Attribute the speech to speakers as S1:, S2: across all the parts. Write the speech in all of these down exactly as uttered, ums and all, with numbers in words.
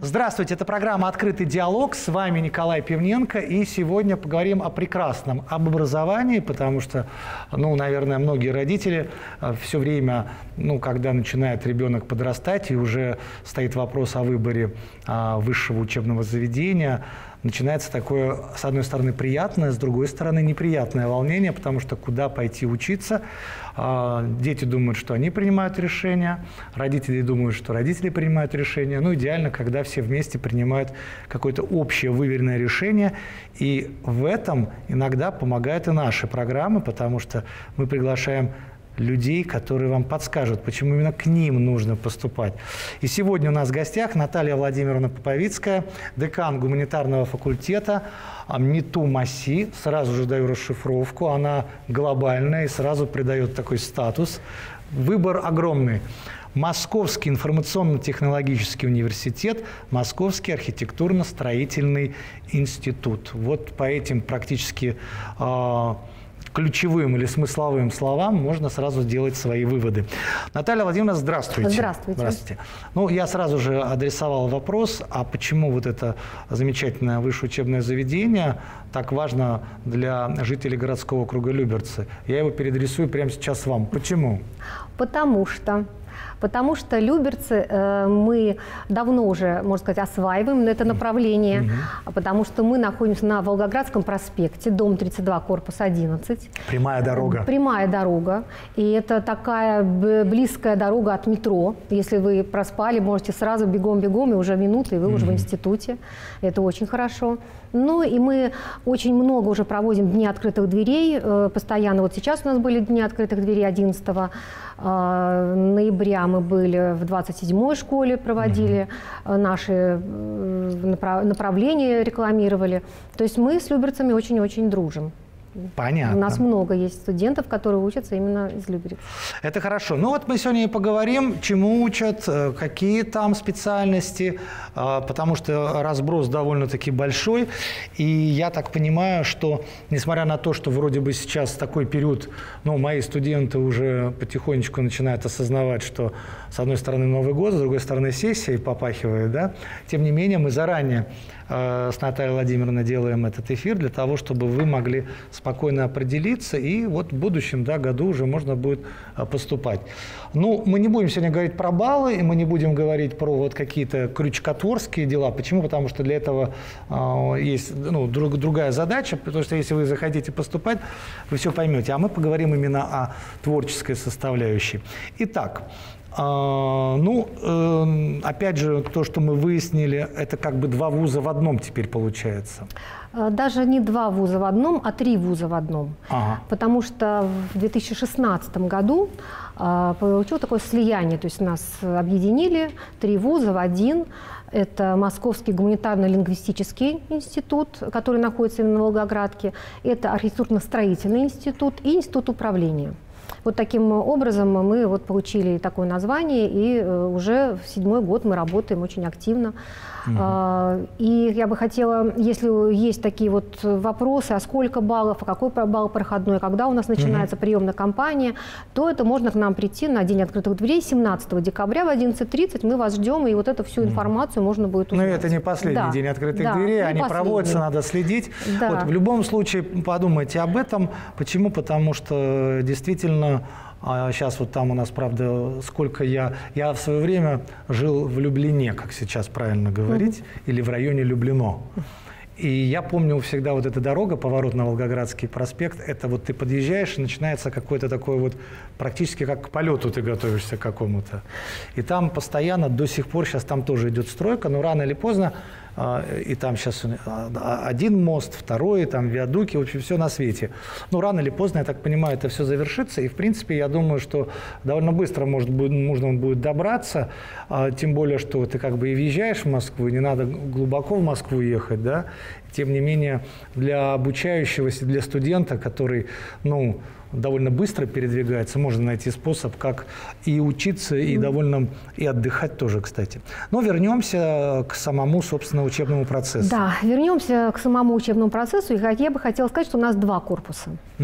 S1: Здравствуйте, это программа «Открытый диалог». С вами Николай Пивненко. И сегодня поговорим о прекрасном, об образовании, потому что, ну, наверное, многие родители все время, ну, когда начинает ребенок подрастать, и уже стоит вопрос о выборе а, высшего учебного заведения, начинается такое, с одной стороны, приятное, с другой стороны, неприятное волнение, потому что куда пойти учиться? Дети думают, что они принимают решения, родители думают, что родители принимают решения. Ну, идеально, когда все вместе принимают какое-то общее выверенное решение. И в этом иногда помогают и наши программы, потому что мы приглашаем людей, которые вам подскажут, почему именно к ним нужно поступать. И сегодня у нас в гостях Наталья Владимировна Поповицкая, декан гуманитарного факультета МИТУ МАСИ. Сразу же даю расшифровку, она глобальная и сразу придает такой статус. Выбор огромный. Московский информационно-технологический университет, Московский архитектурно-строительный институт. Вот по этим практически э, ключевым или смысловым словам можно сразу делать свои выводы. Наталья Владимировна, здравствуйте.
S2: Здравствуйте.
S1: Здравствуйте. Ну, я сразу же адресовал вопрос, а почему вот это замечательное высшее учебное заведение так важно для жителей городского округа Люберцы? Я его переадресую прямо сейчас вам. Почему?
S2: Потому что... Потому что Люберцы э, мы давно уже, можно сказать, осваиваем это направление, mm-hmm. потому что мы находимся на Волгоградском проспекте, дом тридцать два, корпус одиннадцать.
S1: Прямая дорога.
S2: Прямая дорога. И это такая близкая дорога от метро. Если вы проспали, можете сразу бегом-бегом, и уже минуты, и вы mm-hmm. уже в институте. Это очень хорошо. Ну и мы очень много уже проводим дни открытых дверей. Постоянно вот сейчас у нас были дни открытых дверей одиннадцатого ноября. Мы были в двадцать седьмой школе, проводили mm-hmm. наши направления, рекламировали. То есть мы с люберцами очень-очень дружим.
S1: Понятно.
S2: У нас много есть студентов, которые учатся именно из Люберец.
S1: Это хорошо. Ну вот мы сегодня и поговорим, чему учат, какие там специальности, потому что разброс довольно-таки большой. И я так понимаю, что несмотря на то, что вроде бы сейчас такой период, ну, мои студенты уже потихонечку начинают осознавать, что с одной стороны Новый год, с другой стороны сессия попахивает, да, тем не менее мы заранее с Натальей Владимировной делаем этот эфир для того, чтобы вы могли спокойно определиться, и вот в будущем, да, году уже можно будет поступать. Ну, мы не будем сегодня говорить про баллы, и мы не будем говорить про вот какие-то крючкотворские дела. Почему? Потому что для этого э, есть, ну, друг, другая задача, потому что если вы захотите поступать, вы все поймете. А мы поговорим именно о творческой составляющей. Итак, Uh, ну, uh, опять же, то, что мы выяснили, это как бы два вуза в одном теперь получается.
S2: Даже не два вуза в одном, а три вуза в одном. Ага. Потому что в две тысячи шестнадцатом году uh, получилось такое слияние, то есть нас объединили три вуза в один. Это Московский гуманитарно-лингвистический институт, который находится именно в Волгоградке. Это архитектурно-строительный институт и институт управления. Вот таким образом мы вот получили такое название, и уже в седьмой год мы работаем очень активно. Mm-hmm. И я бы хотела, если есть такие вот вопросы, а сколько баллов, а какой балл проходной, когда у нас начинается mm-hmm. приемная кампания, то это можно к нам прийти на день открытых дверей семнадцатого декабря в одиннадцать тридцать. Мы вас ждем, и вот эту всю информацию mm-hmm. можно будет узнать.
S1: Ну, это не последний да. день открытых да, дверей, они последний. проводятся, надо следить. Да. Вот, в любом случае, подумайте об этом. Почему? Потому что действительно... А сейчас вот там у нас, правда, сколько я... Я в свое время жил в Люблине, как сейчас правильно говорить, mm-hmm. или в районе Люблино. И я помню всегда вот эта дорога, поворот на Волгоградский проспект, это вот ты подъезжаешь, и начинается какой-то такой вот, практически как к полету ты готовишься к какому-то. И там постоянно, до сих пор, сейчас там тоже идет стройка, но рано или поздно, и там сейчас один мост, второй, там виадуки, в общем, все на свете. Но рано или поздно, я так понимаю, это все завершится. И, в принципе, я думаю, что довольно быстро может быть, можно будет добраться. Тем более, что ты как бы и въезжаешь в Москву, и не надо глубоко в Москву ехать, да. Тем не менее, для обучающегося, для студента, который, ну, довольно быстро передвигается, можно найти способ, как и учиться, и довольно и отдыхать тоже, кстати. Но вернемся к самому, собственно, учебному процессу.
S2: Да, вернемся к самому учебному процессу. И я бы хотела сказать, что у нас два корпуса. Угу.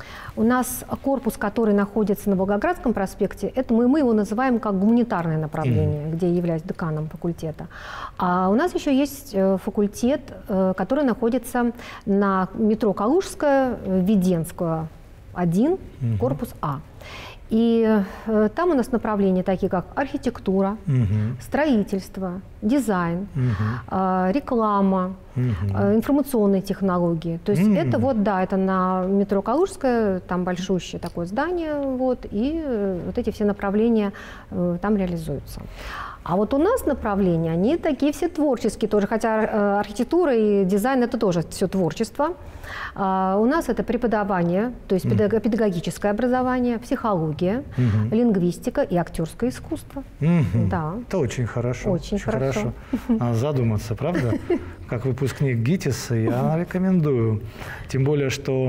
S2: У нас корпус, который находится на Волгоградском проспекте, это мы, мы его называем как гуманитарное направление, mm-hmm. где я являюсь деканом факультета. А у нас еще есть факультет, который находится на метро Калужская, Введенская, один, mm-hmm. корпус А. И э, там у нас направления такие, как архитектура, угу. строительство, дизайн, угу. э, реклама, угу. э, информационные технологии. То есть угу. это вот, да, это на метро Калужская, там большущее такое здание, вот, и э, вот эти все направления э, там реализуются. А вот у нас направления, они такие все творческие тоже, хотя э, архитектура и дизайн – это тоже все творчество. А у нас это преподавание, то есть mm. педагогическое образование, психология, mm-hmm. лингвистика и актерское искусство.
S1: Mm-hmm.
S2: Да.
S1: Это очень хорошо.
S2: Очень, очень хорошо.
S1: хорошо. Задуматься, правда? Как выпускник ГИТИСа я рекомендую. Тем более, что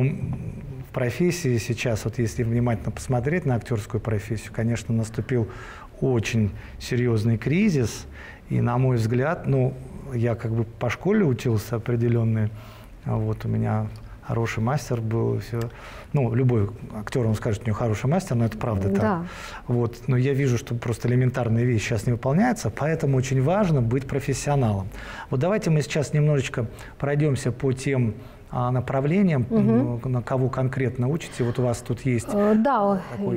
S1: в профессии сейчас, вот если внимательно посмотреть на актерскую профессию, конечно, наступил очень серьезный кризис. И, на мой взгляд, ну, я как бы по школе учился определенный. Вот у меня хороший мастер был, все. Ну, любой актер, он скажет, у него хороший мастер, но это правда
S2: да.
S1: так. Вот. Но я вижу, что просто элементарные вещи сейчас не выполняются, поэтому очень важно быть профессионалом. Вот давайте мы сейчас немножечко пройдемся по тем направлениям, угу. на кого конкретно учите. Вот у вас тут есть
S2: да,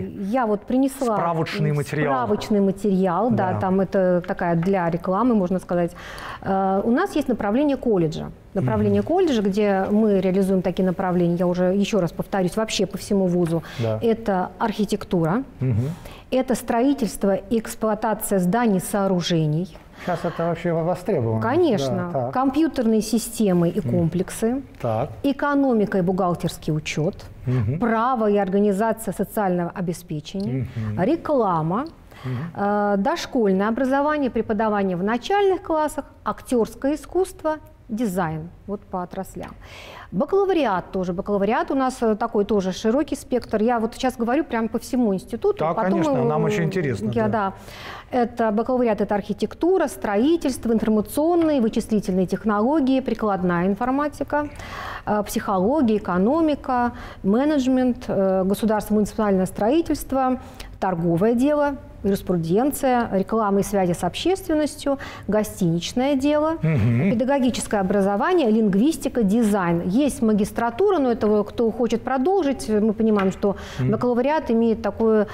S2: я вот принесла
S1: справочный материал.
S2: Справочный материал, да. да, там это такая для рекламы, можно сказать. У нас есть направление колледжа. Направление угу. колледжа, где мы реализуем такие направления, я уже еще раз повторюсь, вообще по всему вузу. Да. Это архитектура, угу. это строительство и эксплуатация зданий, сооружений.
S1: Сейчас это вообще востребовано.
S2: Конечно. Да, компьютерные системы и комплексы,
S1: так.
S2: экономика и бухгалтерский учет, угу. право и организация социального обеспечения, угу. реклама, угу. э, дошкольное образование, преподавание в начальных классах, актерское искусство, дизайн, вот по отраслям. Бакалавриат тоже. Бакалавриат у нас такой тоже широкий спектр. Я вот сейчас говорю прямо по всему институту.
S1: Да,
S2: потом
S1: конечно,
S2: мы,
S1: нам очень интересно.
S2: Я, да. Да. Это бакалавриат, это архитектура, строительство, информационные, вычислительные технологии, прикладная информатика, психология, экономика, менеджмент, государственное муниципальное строительство, торговое дело, юриспруденция, реклама и связи с общественностью, гостиничное дело, угу. педагогическое образование, лингвистика, дизайн. Есть магистратура, но это кто хочет продолжить, мы понимаем, что угу. бакалавриат имеет такую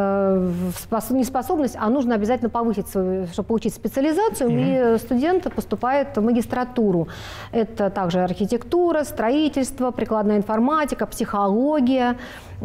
S2: э, неспособность, а нужно обязательно повысить свою, чтобы получить специализацию, угу. и студент поступает в магистратуру. Это также архитектура, строительство, прикладная информатика, психология,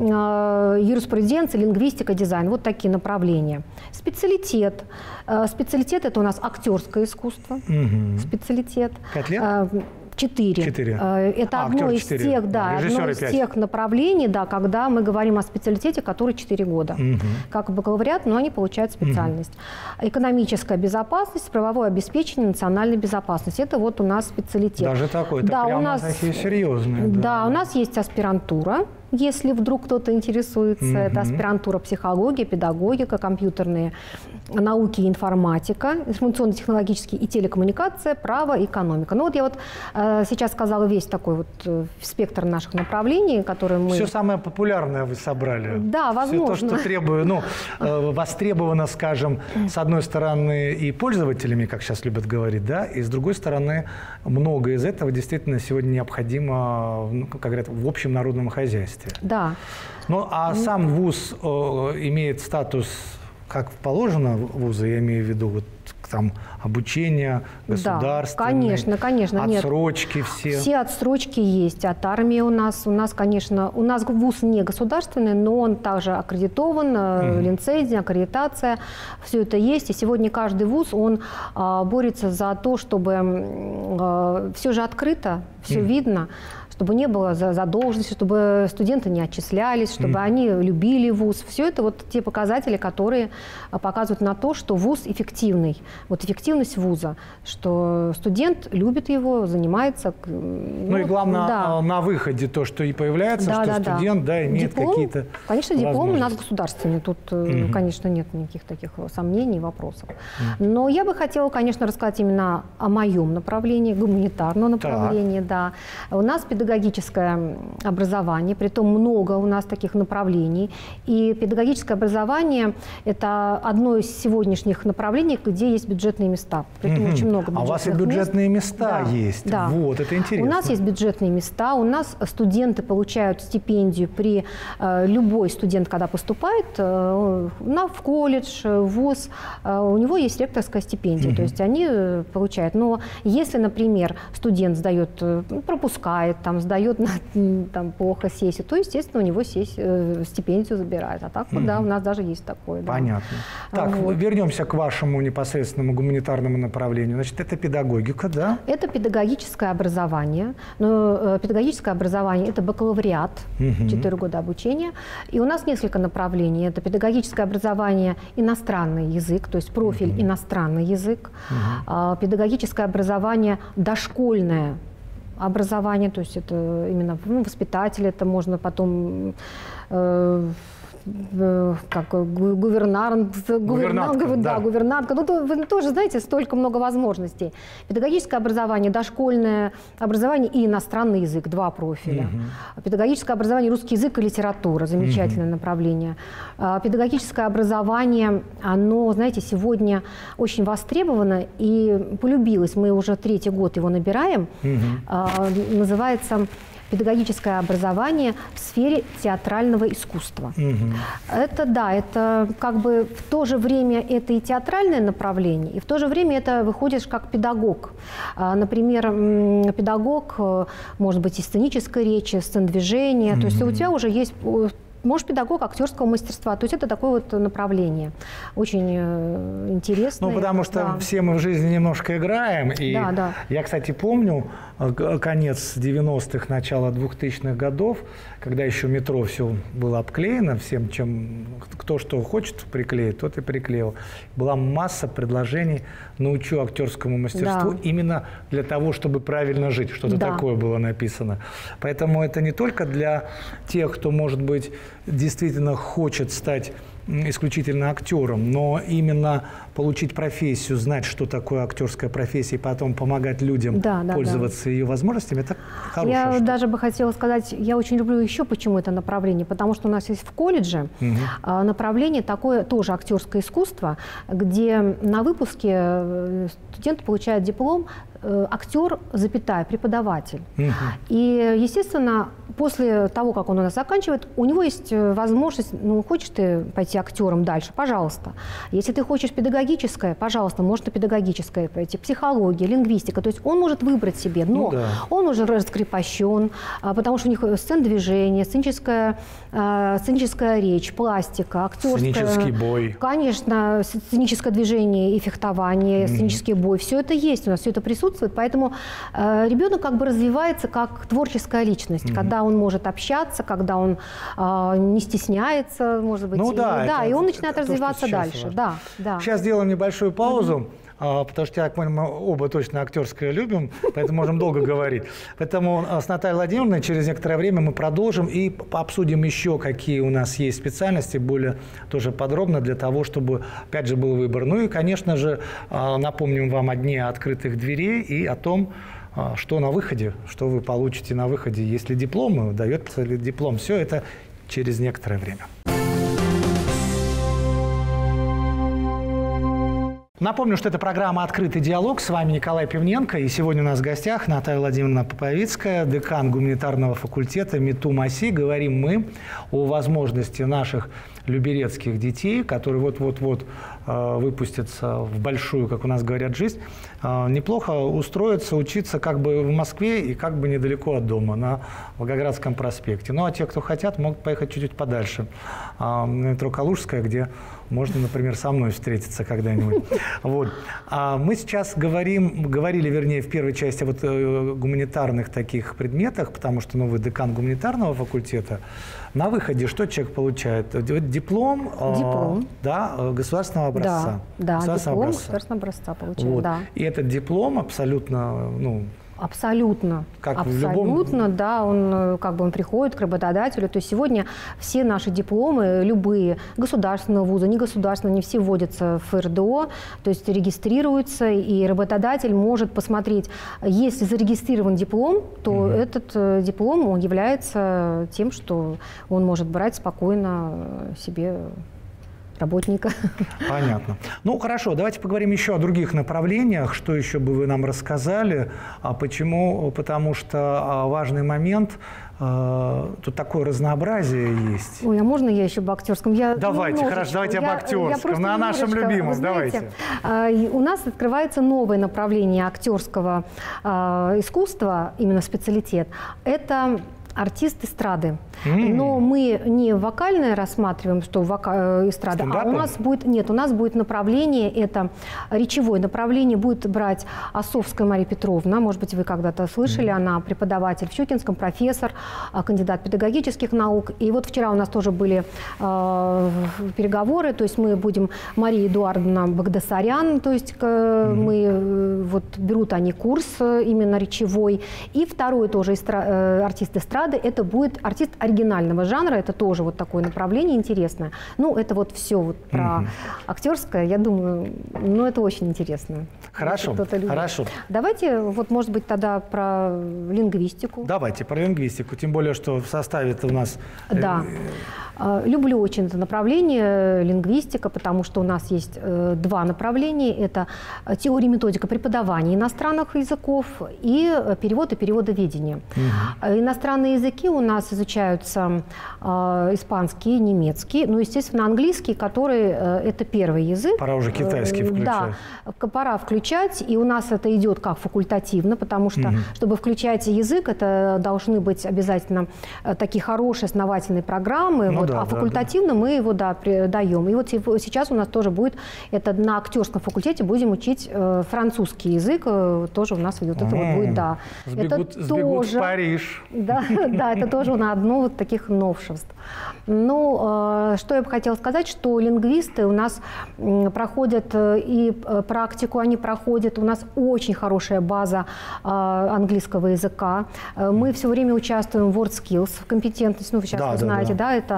S2: э, юриспруденция, лингвистика, дизайн. Вот такие направления. Специалитет. Специалитет – это у нас актерское искусство. Угу. Специалитет.
S1: Пять лет?
S2: Четыре.
S1: Четыре.
S2: Это а, одно, из тех, да, одно из тех направлений, да, когда мы говорим о специалитете, который четыре года. Угу. Как бакалавриат, но они получают специальность. Угу. Экономическая безопасность, правовое обеспечение национальной безопасности. Это вот у нас специалитет.
S1: Даже такой, это
S2: да,
S1: прямо
S2: у нас,
S1: такие серьезные.
S2: Да,
S1: да,
S2: у нас есть аспирантура. Если вдруг кто-то интересуется, mm-hmm. это аспирантура психология, педагогика, компьютерные науки и информатика, информационно-технологические и телекоммуникация, право, экономика. Ну вот я вот э, сейчас сказала весь такой вот э, спектр наших направлений, которые мы…
S1: Все самое популярное вы собрали.
S2: Да, возможно.
S1: Все то, что требую, ну, э, востребовано, скажем, с одной стороны и пользователями, как сейчас любят говорить, да, и с другой стороны много из этого действительно сегодня необходимо, ну, как говорят, в общем народном хозяйстве.
S2: Да.
S1: Ну, а сам вуз э, имеет статус, как положено вузы, я имею в виду, вот там обучение государственное,
S2: да, конечно, конечно,
S1: отсрочки
S2: нет.
S1: все.
S2: Все отсрочки есть от армии у нас. У нас, конечно, у нас вуз не государственный, но он также аккредитован, mm-hmm. лицензия, аккредитация, все это есть. И сегодня каждый вуз, он а, борется за то, чтобы а, все же открыто, все mm-hmm. видно, чтобы не было задолженности, чтобы студенты не отчислялись, чтобы mm. они любили вуз. Все это вот те показатели, которые показывают на то, что вуз эффективный. Вот эффективность вуза, что студент любит его, занимается.
S1: Ну, ну и главное, да. на выходе то, что и появляется, да, что да, студент да. Да, имеет какие-то
S2: Конечно, диплом у нас государственный. Тут, mm-hmm. конечно, нет никаких таких сомнений и вопросов. Mm-hmm. Но я бы хотела, конечно, рассказать именно о моем направлении, гуманитарном направлении. Да. У нас педагогическое педагогическое образование, притом много у нас таких направлений. И педагогическое образование – это одно из сегодняшних направлений, где есть бюджетные места. Притом
S1: угу.
S2: очень много бюджетных
S1: мест. А у вас и бюджетные мест. места
S2: да,
S1: есть.
S2: Да.
S1: Вот, это интересно.
S2: У нас есть бюджетные места, у нас студенты получают стипендию при… Э, любой студент, когда поступает э, на, в колледж, в вуз, э, у него есть ректорская стипендия, угу. то есть они получают. Но если, например, студент сдает, пропускает, там, сдает там, плохо сессию, то, естественно, у него сессию, стипендию забирают. А так, угу. да, у нас даже есть такое. Да.
S1: Понятно. Так, вот. Вернемся к вашему непосредственному гуманитарному направлению. Значит, это педагогика, да?
S2: Это педагогическое образование. Но э, педагогическое образование – это бакалавриат, четыре угу. года обучения. И у нас несколько направлений. Это педагогическое образование иностранный язык, то есть профиль угу. иностранный язык. Угу. Э, педагогическое образование дошкольное образование, то есть это именно ну, воспитатель, это можно потом… Э, как гувернант, гувернантка, да, да. гувернантка. Ну, то, вы тоже знаете, столько много возможностей. Педагогическое образование, дошкольное образование и иностранный язык, два профиля. Угу. Педагогическое образование, русский язык и литература, замечательное угу. направление. Педагогическое образование, оно, знаете, сегодня очень востребовано и полюбилось. Мы уже третий год его набираем. Угу. Называется педагогическое образование в сфере театрального искусства. Угу. Это, да, это как бы в то же время это и театральное направление, и в то же время это выходишь как педагог. Например, педагог, может быть, и сценической речи, сцен-движения, угу. то есть у тебя уже есть… Может, педагог актерского мастерства. То есть это такое вот направление. Очень э, интересное.
S1: Ну, потому что
S2: да.
S1: все мы в жизни немножко играем. И
S2: да, да.
S1: я, кстати, помню конец девяностых, начало двухтысячных годов, когда еще метро все было обклеено всем, чем кто что хочет приклеить, тот и приклеил. Была масса предложений «Научу актерскому мастерству» да. именно для того, чтобы правильно жить. Что-то да. такое было написано. Поэтому это не только для тех, кто, может быть, действительно хочет стать исключительно актером, но именно получить профессию, знать, что такое актерская профессия, и потом помогать людям да, да, пользоваться да. ее возможностями, это хорошая
S2: Я
S1: штука.
S2: даже бы хотела сказать, я очень люблю еще почему это направление, потому что у нас есть в колледже угу. направление такое, тоже актерское искусство, где на выпуске студент получает диплом актер, запятая, преподаватель. Угу. И, естественно, после того, как он у нас заканчивает, у него есть возможность, ну, хочешь ты пойти актером дальше, пожалуйста. Если ты хочешь педагогическое, пожалуйста, можно педагогическое пойти, психология, лингвистика. То есть он может выбрать себе, но ну, да. он уже раскрепощен, потому что у них сцен-движение, сценическая, сценическая речь, пластика, актерская.
S1: Сценический бой.
S2: Конечно, сценическое движение и фехтование, mm-hmm. сценический бой. Все это есть у нас, все это присутствует. Поэтому э, ребенок как бы развивается как творческая личность, mm-hmm. когда он может общаться, когда он э, не стесняется, может быть.
S1: Ну
S2: и,
S1: да,
S2: да,
S1: это,
S2: и он начинает
S1: это
S2: развиваться
S1: то,
S2: дальше. Да, да.
S1: Сейчас сделаем небольшую паузу.
S2: Mm-hmm.
S1: Потому что, я понимаю, мы оба точно актерское любим, поэтому можем долго говорить. Поэтому с Натальей Владимировной через некоторое время мы продолжим и обсудим еще, какие у нас есть специальности, более тоже подробно, для того, чтобы, опять же, был выбор. Ну и, конечно же, напомним вам о дне открытых дверей и о том, что на выходе, что вы получите на выходе, если диплом, дается ли диплом. Все это через некоторое время. Напомню, что это программа «Открытый диалог». С вами Николай Пивненко. И сегодня у нас в гостях Наталья Владимировна Поповицкая, декан гуманитарного факультета МИТУ МАСИ. Говорим мы о возможности наших люберецких детей, которые вот-вот-вот э, выпустятся в большую, как у нас говорят, жизнь, э, неплохо устроиться, учиться как бы в Москве и как бы недалеко от дома, на Волгоградском проспекте. Ну, а те, кто хотят, могут поехать чуть-чуть подальше, э, на метро Калужская, где можно, например, со мной встретиться когда-нибудь. Вот. А мы сейчас говорим, говорили, вернее, в первой части вот, э, гуманитарных таких предметах, потому что, ну, вы декан гуманитарного факультета. На выходе что человек получает? Диплом,
S2: диплом.
S1: Э, да, государственного образца.
S2: Да, да,
S1: государственного
S2: диплом
S1: образца.
S2: государственного образца получает,
S1: вот.
S2: да.
S1: И этот диплом абсолютно, ну,
S2: Абсолютно.
S1: Как
S2: Абсолютно,
S1: любом...
S2: да. Он, как бы он приходит к работодателю. То есть сегодня все наши дипломы, любые, государственного вуза, негосударственного, не все вводятся в эр дэ о, то есть регистрируются, и работодатель может посмотреть, если зарегистрирован диплом, то угу. этот диплом он является тем, что он может брать спокойно себе работника.
S1: Понятно. Ну, хорошо, давайте поговорим еще о других направлениях. Что еще бы вы нам рассказали? А почему? Потому что важный момент, тут такое разнообразие есть.
S2: Ой, а можно я еще об актерском? Я
S1: давайте, хорошо, давайте об актерском, на нашем любимом,
S2: знаете,
S1: давайте.
S2: У нас открывается новое направление актерского искусства, именно специалитет. Это артист эстрады. Mm. Но мы не вокальное рассматриваем, что вока... эстрада,
S1: Стендапы?
S2: А у нас будет, нет, у нас будет направление, это речевое направление, будет брать Осовская Мария Петровна, может быть, вы когда-то слышали, mm. она преподаватель в Щукинском, профессор, кандидат педагогических наук. И вот вчера у нас тоже были э, переговоры, то есть мы будем, Мария Эдуардовна Багдасарян, то есть mm. мы, э, вот берут они курс именно речевой, и второй тоже эстра... э, артист эстрады, это будет артист оригинального жанра, это тоже вот такое направление интересное. Ну, это вот все вот про угу. актерское, я думаю, ну, это очень интересно.
S1: Хорошо, хорошо.
S2: Давайте, вот, может быть, тогда про лингвистику.
S1: Давайте, про лингвистику, тем более, что в составе-то у нас...
S2: Да. Люблю очень это направление, лингвистика, потому что у нас есть э, два направления. Это теория и методика преподавания иностранных языков и перевод и переводоведение. Угу. Иностранные языки у нас изучаются э, испанский, немецкий, ну, естественно, английский, который э, это первый язык.
S1: Пора уже китайский включать.
S2: Да, пора включать, и у нас это идет как факультативно, потому что, угу. чтобы включать язык, это должны быть обязательно такие хорошие основательные программы.
S1: Ну,
S2: вот,
S1: да,
S2: а факультативно да, да. мы его да, даем. И вот сейчас у нас тоже будет, это на актерском факультете будем учить э, французский язык, э, тоже у нас идет, это вот будет, да.
S1: Сбегут,
S2: это
S1: сбегут
S2: тоже,
S1: в Париж.
S2: Да, да, это тоже на одно вот таких новшеств. Ну, э, что я бы хотела сказать, что лингвисты у нас э, проходят э, и практику, они проходят, у нас очень хорошая база э, английского языка. Э, мы все время участвуем в WorldSkills, в компетентности, ну, вы сейчас
S1: да,
S2: вы знаете, да, да, это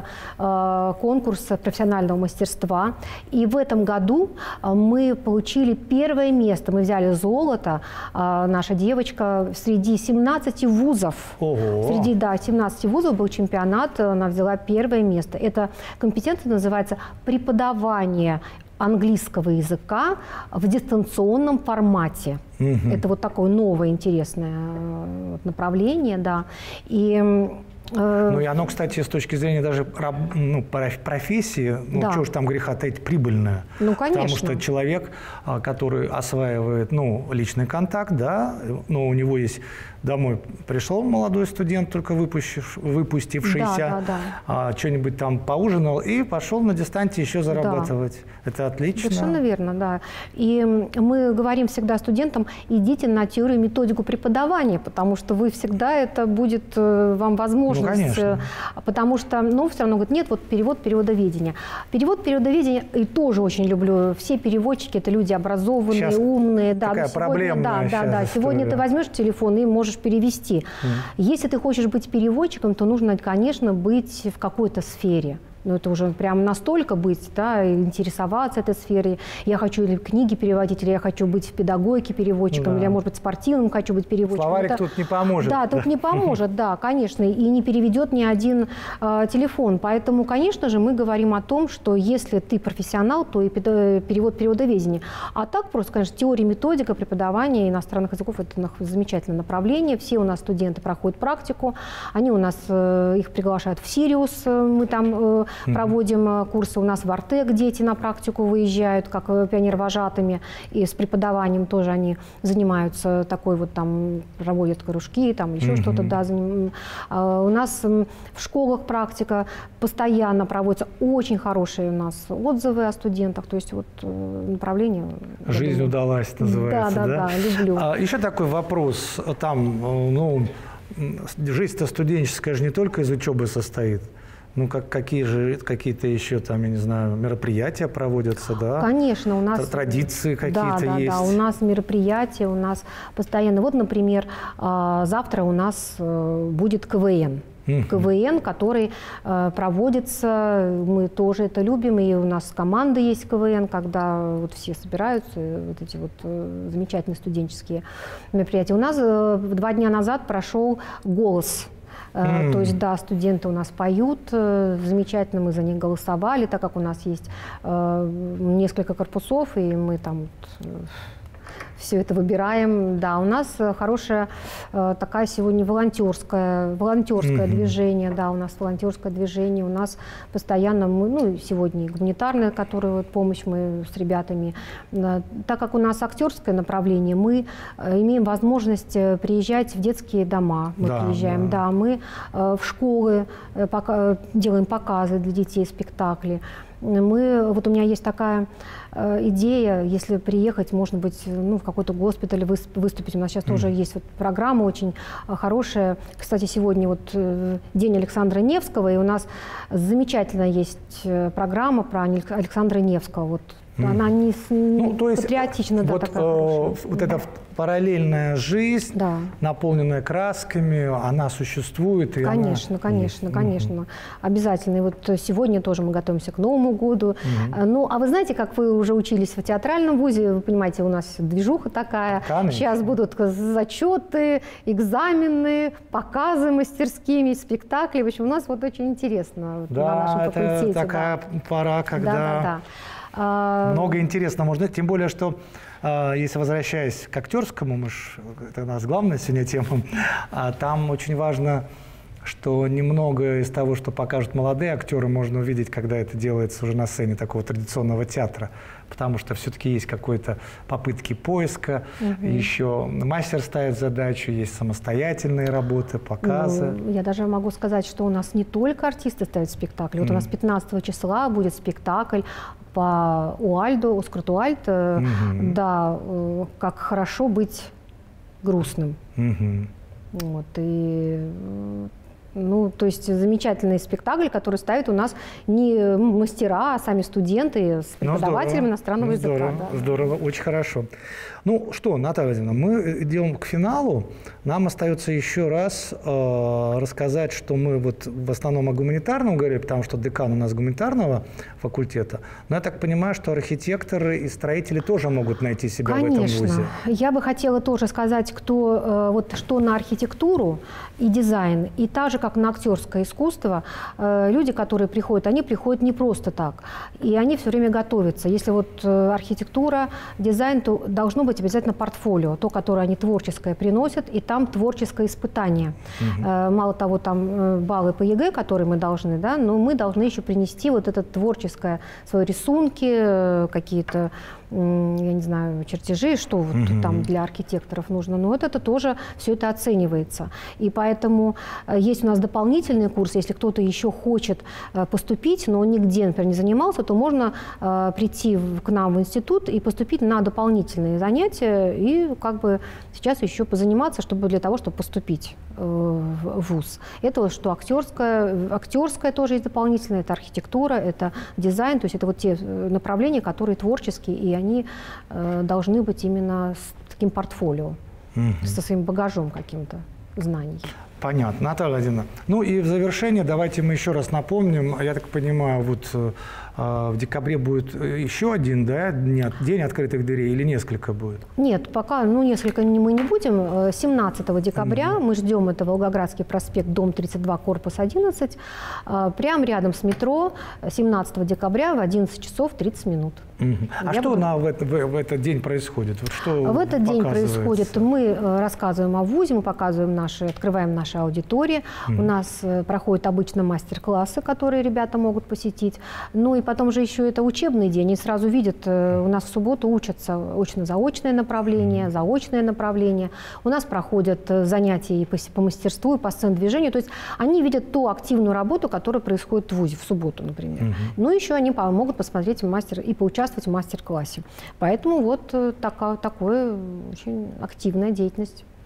S2: конкурс профессионального мастерства. И в этом году мы получили первое место. Мы взяли золото, наша девочка, среди семнадцати вузов.
S1: Ого.
S2: Среди, да, семнадцати вузов был чемпионат, она взяла первое место. Эта компетенция называется «Преподавание английского языка в дистанционном формате». Угу. Это вот такое новое интересное направление, да. И
S1: ну и оно, кстати, с точки зрения даже ну, профессии, ну да. чего ж там греха таить, прибыльное.
S2: Ну, конечно.
S1: Потому что человек, который осваивает ну, личный контакт, да, ну, у него есть... Домой пришел молодой студент, только выпустившийся, да, да, да. что-нибудь там поужинал и пошел на дистанте еще зарабатывать. Да. Это отлично.
S2: Совершенно верно, да. И мы говорим всегда студентам, идите на теорию и методику преподавания, потому что вы всегда, это будет вам возможность. Ну,
S1: конечно.
S2: Потому что, ну, все равно говорят, нет, вот перевод переводоведения. Перевод переводоведения и тоже очень люблю. Все переводчики – это люди образованные,
S1: сейчас
S2: умные. Да,
S1: такая
S2: сегодня,
S1: проблемная
S2: да, да, да. Сегодня ты возьмешь телефон и можешь перевести. Mm. Если ты хочешь быть переводчиком, то нужно, конечно, быть в какой-то сфере. Ну, это уже прям настолько быть, да, интересоваться этой сферой. Я хочу или книги переводить, или я хочу быть в педагогике переводчиком, да. или я, может быть, спортивным хочу быть переводчиком.
S1: Словарик
S2: это...
S1: тут не поможет.
S2: Да, тут не поможет, да, конечно, и не переведет ни один э, телефон. Поэтому, конечно же, мы говорим о том, что если ты профессионал, то и перевод переводоведения. А так просто, конечно, теория, методика преподавания иностранных языков – это замечательное направление. Все у нас студенты проходят практику, они у нас, э, их приглашают в Сириус, мы там… Э, проводим курсы у нас в Артек, дети на практику выезжают, как пионервожатыми, и с преподаванием тоже они занимаются, такой вот там, проводят кружки, там еще mm-hmm. что-то, да. Заним... А у нас в школах практика постоянно проводится, очень хорошие у нас отзывы о студентах, то есть вот направление.
S1: Жизнь удалась, называется,
S2: да? Да, да, да, люблю.
S1: А, еще такой вопрос, там, ну, жизнь-то студенческая же не только из учебы состоит. Ну, как, какие же какие-то еще там, я не знаю, мероприятия проводятся, да?
S2: Конечно, у нас...
S1: Традиции какие-то
S2: да, да,
S1: есть?
S2: Да, у нас мероприятия, у нас постоянно... Вот, например, завтра у нас будет КВН. КВН, который э, проводится, мы тоже это любим, и у нас команда есть КВН, когда вот все собираются, вот эти вот э, замечательные студенческие мероприятия. У нас э, два дня назад прошел «Голос». Mm. То есть, да, студенты у нас поют, замечательно, мы за них голосовали, так как у нас есть э, несколько корпусов, и мы там... все это выбираем. Да, у нас хорошая э, такая сегодня волонтерская, волонтерское mm-hmm. движение. Да, у нас волонтерское движение. У нас постоянно, мы, ну, сегодня и гуманитарная, которая вот, помощь мы с ребятами. Э, так как у нас актерское направление, мы э, имеем возможность приезжать в детские дома. Мы
S1: да,
S2: приезжаем, да, да мы э, в школы э, пока, делаем показы для детей, спектакли. Мы, вот у меня есть такая э, идея, если приехать, может быть, ну, в какой-то госпиталь выступить. У нас сейчас mm. тоже есть вот программа очень хорошая. Кстати, сегодня вот э, день Александра Невского, и у нас замечательная есть программа про Александра Невского. Вот. Mm. Она не,
S1: ну, то есть,
S2: патриотична,
S1: вот,
S2: да, такая
S1: э, вот
S2: да.
S1: эта параллельная жизнь, да. наполненная красками, она существует. И
S2: конечно,
S1: она...
S2: конечно,
S1: mm.
S2: конечно. Mm-hmm. Обязательно. И вот сегодня тоже мы готовимся к Новому году. Mm-hmm. Ну, а вы знаете, как вы уже учились в театральном вузе, вы понимаете, у нас движуха такая. Конечно. Сейчас будут зачеты, экзамены, показы мастерскими, спектакли. В общем, у нас вот очень интересно
S1: да,
S2: на нашем факультете.
S1: Это такая да. пора, когда...
S2: Да, да, да.
S1: Много интересного можно, тем более, что если возвращаясь к актерскому, мы ж, это у нас главная сегодня тема, там очень важно, что немного из того, что покажут молодые актеры, можно увидеть, когда это делается уже на сцене такого традиционного театра, потому что все-таки есть какие-то попытки поиска, угу. еще мастер ставит задачу, есть самостоятельные работы, показы.
S2: Ну, я даже могу сказать, что у нас не только артисты ставят спектакли, вот mm. у нас пятнадцатого числа будет спектакль по Уальду, Оскар Уальд, mm-hmm. да, как хорошо быть грустным. Mm-hmm. Вот, и, ну, то есть замечательный спектакль, который ставят у нас не мастера, а сами студенты с преподавателями ну, иностранного языка.
S1: Здорово,
S2: да.
S1: здорово, очень хорошо. Ну что, Наталья Владимировна, мы идем к финалу. Нам остается еще раз э, рассказать, что мы вот в основном о гуманитарном говорили, потому что декан у нас гуманитарного факультета. Но я так понимаю, что архитекторы и строители тоже могут найти себя
S2: Конечно.
S1: в этом вузе.
S2: Я бы хотела тоже сказать, кто, э, вот, что на архитектуру и дизайн, и так же, как на актерское искусство, э, люди, которые приходят, они приходят не просто так. И они все время готовятся. Если вот э, архитектура, дизайн, то должно быть обязательно портфолио, то, которое они творческое приносят, и там творческое испытание. Угу. Э, мало того, там баллы по ЕГЭ, которые мы должны, да, но мы должны еще принести вот это творческое, свои рисунки, э, какие-то, я не знаю, чертежи, что вот угу. там для архитекторов нужно. Но вот это тоже, все это оценивается. И поэтому есть у нас дополнительный курс. Если кто-то еще хочет поступить, но нигде, например, не занимался, то можно прийти к нам в институт и поступить на дополнительные занятия и как бы сейчас еще позаниматься, чтобы для того, чтобы поступить в вуз. Это вот что актерское, актерское тоже есть дополнительное, это архитектура, это дизайн, то есть это вот те направления, которые творческие, и они э, должны быть именно с таким портфолио, угу. со своим багажом каким-то знаний.
S1: Понятно. Наталья Владимировна, ну и в завершение давайте мы еще раз напомним, я так понимаю, вот э, в декабре будет еще один, да, день открытых дверей или несколько будет?
S2: Нет, пока, ну, несколько мы не будем. семнадцатого декабря mm-hmm. мы ждем, это Волгоградский проспект, дом тридцать два, корпус одиннадцать, прямо рядом с метро, семнадцатого декабря в одиннадцать часов тридцать минут.
S1: Mm-hmm. А что буду... на, в, это, в, в этот день происходит? Вот что
S2: в этот день происходит, мы рассказываем о вузе, мы показываем наши, открываем наши аудитории, mm-hmm. у нас проходят обычно мастер-классы, которые ребята могут посетить, ну и потом же еще это учебный день, и сразу видят, у нас в субботу учатся очно-заочное направление, заочное направление, у нас проходят занятия и по, по мастерству, и по сцен-движению, то есть они видят ту активную работу, которая происходит в вузе в субботу, например. Mm-hmm. Ну еще они могут посмотреть мастер и поучаствовать в мастер-классе. Поэтому вот такая, такая очень активная деятельность.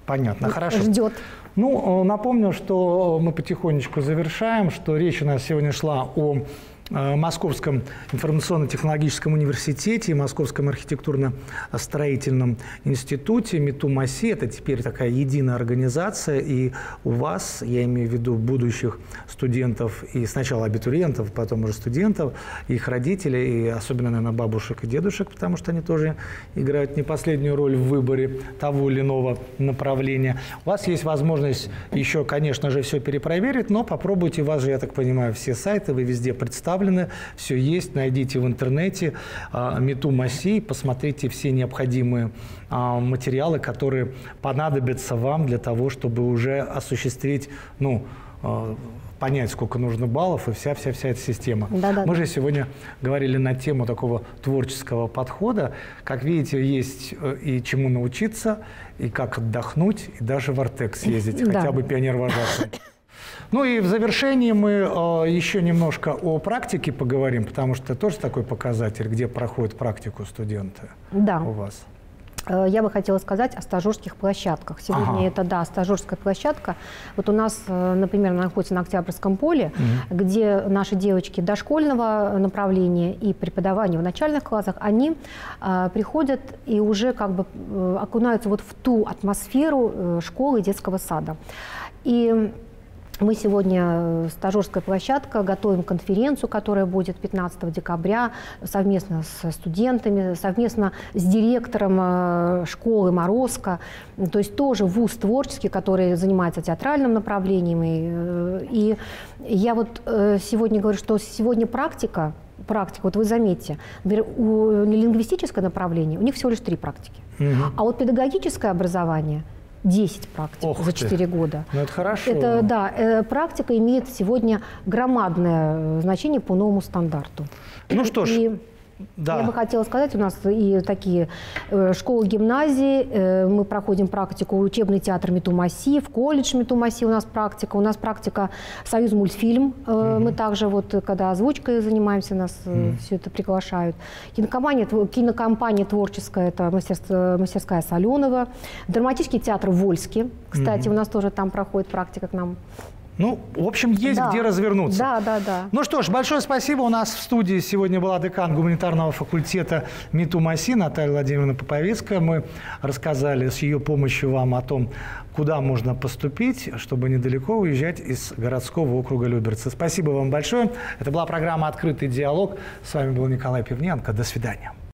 S1: Понятно, хорошо.
S2: Ждет.
S1: Ну, напомню, что мы потихонечку завершаем, что речь у нас сегодня шла о Московском информационно-технологическом университете и Московском архитектурно-строительном институте МИТУ-МАСИ. Это теперь такая единая организация, и у вас, я имею в виду будущих студентов, и сначала абитуриентов, потом уже студентов, их родителей, и особенно, наверное, бабушек и дедушек, потому что они тоже играют не последнюю роль в выборе того или иного направления. У вас есть возможность еще, конечно же, все перепроверить, но попробуйте, у вас же, я так понимаю, все сайты, вы везде представлены. Все есть, найдите в интернете МИТУ-МАСИ, посмотрите все необходимые а, материалы, которые понадобятся вам для того, чтобы уже осуществить, ну, а, понять, сколько нужно баллов и вся-вся-вся эта система.
S2: Да, да,
S1: Мы
S2: да.
S1: же сегодня говорили на тему такого творческого подхода. Как видите, есть и чему научиться, и как отдохнуть, и даже в Артек съездить,
S2: Да.
S1: хотя бы пионер-вожатый. Ну и в завершении мы э, еще немножко о практике поговорим, потому что это тоже такой показатель, где проходят практику студенты
S2: Да.
S1: у вас.
S2: Я бы хотела сказать о стажерских площадках. Сегодня
S1: Ага.
S2: это, да, стажерская площадка. Вот у нас, например, она находится на Октябрьском поле,
S1: Угу.
S2: где наши девочки дошкольного направления и преподавания в начальных классах, они э, приходят и уже как бы э, окунаются вот в ту атмосферу э, школы и детского сада. И мы сегодня, стажерская площадка, готовим конференцию, которая будет пятнадцатого декабря, совместно с студентами, совместно с директором школы «Морозко». То есть тоже вуз творческий, который занимается театральным направлением. И, и я вот сегодня говорю, что сегодня практика, практика, вот вы заметьте, у лингвистическое направление, у них всего лишь три практики. Угу. А вот педагогическое образование – десять практик
S1: Ох
S2: за
S1: ты.
S2: четыре года.
S1: Ну, это хорошо.
S2: Это, да, э, практика имеет сегодня громадное значение по новому стандарту.
S1: Ну что ж,
S2: и
S1: да.
S2: Я бы хотела сказать, у нас и такие э, школы, гимназии, э, мы проходим практику, учебный театр МИТУ-МАСИ, в колледж МИТУ-МАСИ у нас практика, у нас практика Союз мультфильм, э, mm-hmm. мы также вот, когда озвучкой занимаемся, нас э, mm-hmm. все это приглашают. Кинокомпания, кинокомпания творческая, это мастерская, мастерская Соленова, драматический театр в Вольске, кстати, mm-hmm. у нас тоже там проходит практика к нам.
S1: Ну, в общем, есть
S2: да.
S1: где развернуться.
S2: Да, да, да.
S1: Ну что ж, большое спасибо. У нас в студии сегодня была декан гуманитарного факультета МИТУ-МАСИ Наталья Владимировна Поповицкая. Мы рассказали с ее помощью вам о том, куда можно поступить, чтобы недалеко уезжать из городского округа Люберцы. Спасибо вам большое. Это была программа «Открытый диалог». С вами был Николай Пивненко. До свидания.